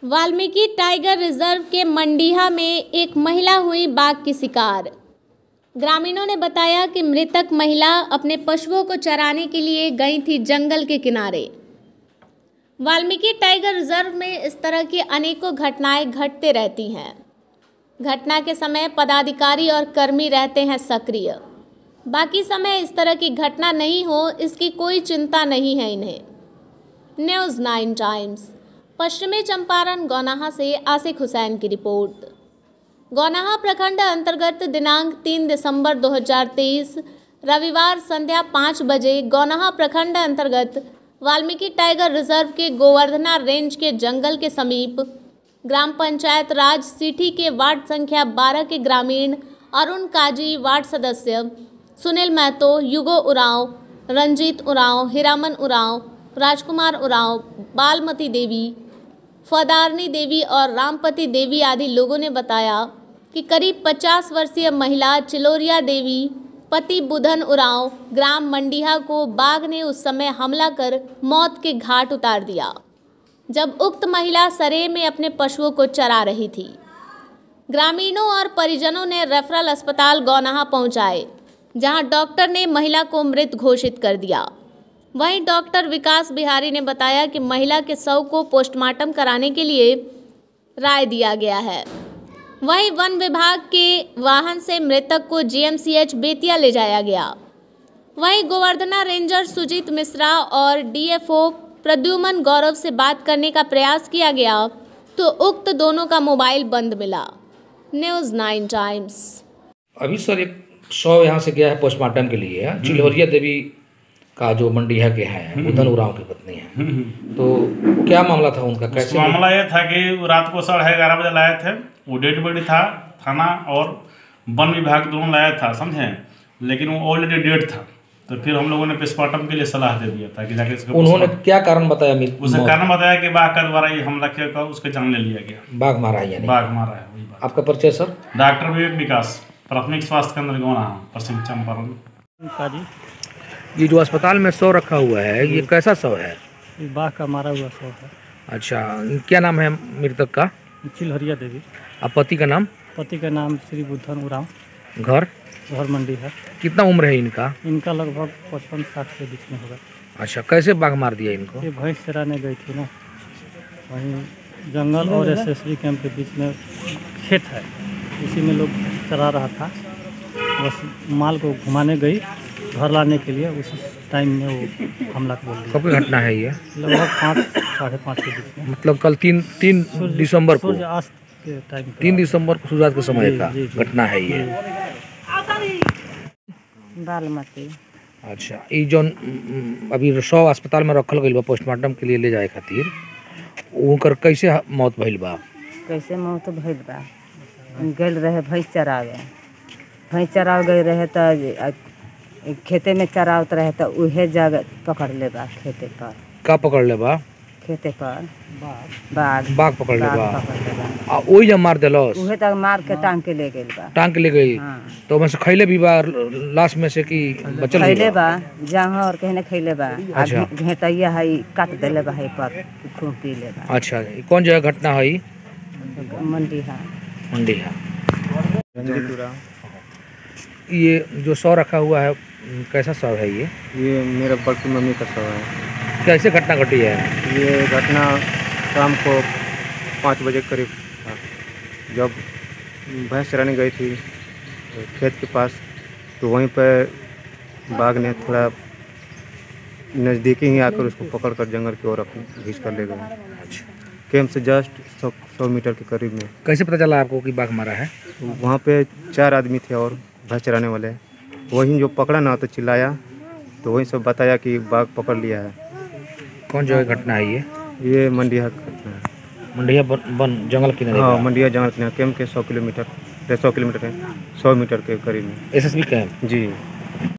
Valmiki tiger reserve के मंडीहा में एक महिला हुई बाघ की शिकार। ग्रामीणों ने बताया कि मृतक महिला अपने पशुओं को चराने के लिए गई थी जंगल के किनारे। वाल्मीकि टाइगर रिजर्व में इस तरह की अनेकों घटनाएं घटते रहती हैं। घटना के समय पदाधिकारी और कर्मी रहते हैं सक्रिय, बाकी समय इस तरह की घटना नहीं हो इसकी कोई चिंता नहीं है इन्हें। न्यूज़ 9 टाइम्स पश्चिमी चंपारण गौनाहा से आसिक हुसैन की रिपोर्ट। गौनाहा प्रखंड अंतर्गत दिनांक 3 दिसंबर 2023 रविवार संध्या 5 बजे गौनाहा प्रखंड अंतर्गत वाल्मीकि टाइगर रिजर्व के गोवर्धना रेंज के जंगल के समीप ग्राम पंचायत राज सिठी के वार्ड संख्या 12 के ग्रामीण अरुण काजी, वार्ड सदस्य सुनील महतो, युगो उरांव, रंजीत उरांव, हीरामन उरांव, राजकुमार उरांव, बालमती देवी, फदारनी देवी और रामपति देवी आदि लोगों ने बताया कि करीब 50 वर्षीय महिला चिलोरिया देवी पति बुधन उरांव ग्राम मंडीहा को बाघ ने उस समय हमला कर मौत के घाट उतार दिया, जब उक्त महिला सरेह में अपने पशुओं को चरा रही थी। ग्रामीणों और परिजनों ने रेफरल अस्पताल गौनाहा पहुंचाए, जहां डॉक्टर ने महिला को मृत घोषित कर दिया। वहीं डॉक्टर विकास बिहारी ने बताया कि महिला के शव को पोस्टमार्टम कराने के लिए राय दिया गया है। वहीं वन विभाग के वाहन से मृतक को जीएमसीएच बेतिया ले जाया गया। वहीं गोवर्धना रेंजर सुजीत मिश्रा और डीएफओ प्रद्युमन गौरव से बात करने का प्रयास किया गया तो उक्त दोनों का मोबाइल बंद मिला। News 9 times. अभी सर एक शव यहाँ से गया है पोस्टमार्टम के लिए। चिलोरिया देवी का जो मंडीहा के हैं, बुधन उरांव की पत्नी है। तो क्या मामला था उनका? कैसे मामला ये था कि रात को 11:30 बजे लाए थे। वो डेड बॉडी था, थाना और वन विभाग दोनों लाया था, समझे, लेकिन वो ऑलरेडी डेड था। तो फिर हम लोगों ने पोस्टमार्टम के लिए सलाह दे दिया था कि जाके इसको। उन्होंने क्या कारण बताया? उसने कारण बताया कि बाघ का द्वारा ये हमला किया था, उसके जान ले लिया गया। बाघ मारा है? यानी बाघ मारा है। वही बात। आपका परिचय सर? डॉक्टर विवेक विकास, प्राथमिक स्वास्थ्य केंद्र गौनाहा, पश्चिम चंपारण। ये जो अस्पताल में शव रखा हुआ है, ये कैसा शव है? बाघ का मारा हुआ शव है। अच्छा, क्या नाम है मृतक का? चिलोरिया देवी। अब पति का नाम? पति का नाम श्री बुधन उरांव। घर मंडी है। कितना उम्र है इनका? इनका लगभग 55-60 के बीच में होगा। अच्छा, कैसे बाघ मार दिया इनको? ये भैंस चराने गई थी ना, वहीं जंगल और एसएसबी कैंप के बीच में खेत है, उसी में लोग चरा रहा था। बस माल को घुमाने गई, घर लाने के लिए, उस टाइम में वो हमला बोल दिया। कब की घटना है ये? लगभग 5-5:30 के बीच में। मतलब कल 3 दिसंबर को, सूर्यास्त के टाइम 3 दिसंबर को सूर्यास्त के समय का घटना है ये। बालमती। अच्छा, ये जो अभी शव अस्पताल में रखल गई बा पोस्टमार्टम के लिए ले जाए खातिर, उनकर कैसे मौत भइल बा? कैसे मौत भइल बा? गल रहे भैंस चरावे, गई रहे तो खेते में चरावत रहे तो उहे जगह पकड़ ले बा। खेते पर का पकड़ ले बा? खेते पर बाघ पकड़ ले बा। वही जब मार दिलस, उहे तक मार के टांग के ले गई बा। टांग के ले गई। हाँ। तो में से खैले भी बा लाश में से कि बचल? खैले बा, जहाँ और कहने खैले बा। अच्छा, घेटैया है काट देले बा, है पर खून पी ले बा। अच्छा, कौन जगह घटना है? मंडीहा। ये जो शव रखा हुआ है, कैसा शव है ये? ये मेरा बड़की मम्मी का शव है। कैसे घटना घटी है? ये घटना शाम को 5 बजे करीब था, जब भैंस चराने गई थी खेत के पास, तो वहीं पर बाघ ने थोड़ा नज़दीकी ही आकर उसको पकड़कर जंगल की ओर खींच कर ले गए। अच्छा, कैंप से जस्ट 100 मीटर के करीब में। कैसे पता चला आपको कि बाघ मारा है? वहाँ पे 4 आदमी थे और भैंस चराने वाले। वहीं जो पकड़ा ना तो चिल्लाया, तो वहीं सब बताया कि बाघ पकड़ लिया है। कौन जगह घटना है ये मंडीहा घटना है। मंडीहा वन जंगल किनारे? हाँ, मंडीहा जंगल किनारे। कैंप के 100 किलोमीटर है, 100 मीटर के करीब में। SSB camp? जी।